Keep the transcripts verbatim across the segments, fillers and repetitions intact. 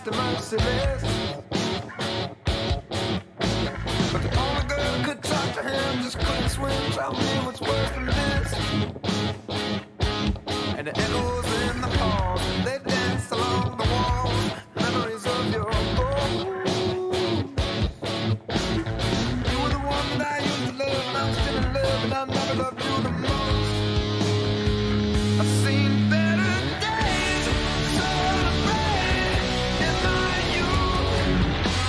fast and merciless. But the only girl who could talk to him just couldn't swim. Tell me what's worse than this. And the echoes in the halls, they danced along the walls. Memories of your home. You were the one that I used to love, and I'm still in love, and I never loved you the most. I've seen better days, so afraid in my youth.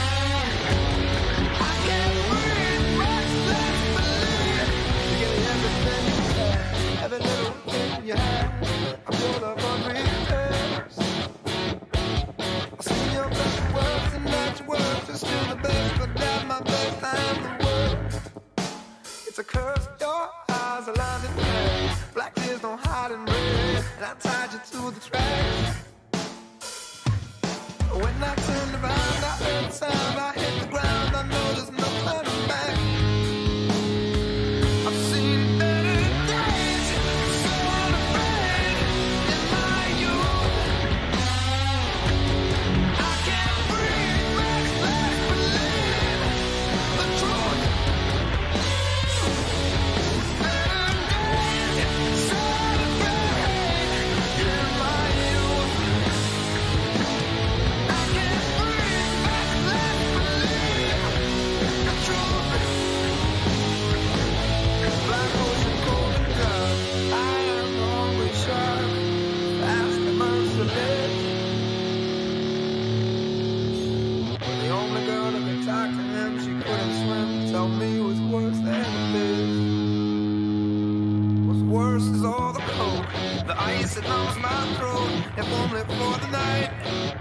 I can't breathe, restless, believe. You give me everything you had, every little thing you had. I'm full of unrepairs. I've seen your best words and that your words are still the best, but that my best time the worst. It's a curse, your eyes are lined in red. Black tears don't hide in red, and I tied you to the track. When I turned around, I heard the sound, I hit the ground, I know there's no turning back. I've seen better days, so unafraid in my youth. I can't breathe, restless, believe the truth. Better days, so unafraid in my youth. I can't breathe, restless, believe the truth. Black ocean, cold and dark, I am always sharp, fast and merciless. The only girl that could talk to him, she couldn't swim. Tell me what's worse than this. What's worse is all the coke, the ice that numbs my throat, if only for the night.